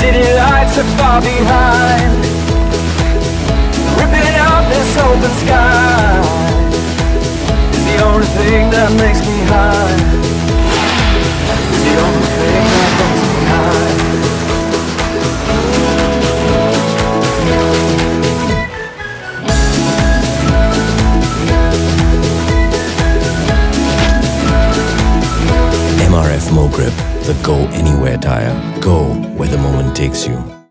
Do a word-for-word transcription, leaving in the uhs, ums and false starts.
city lights are far behind, ripping up this open sky is the only thing that makes me high. It's the only thing that makes me high. M R F Mogrip, the Go Anywhere tire. Go where the moment takes you.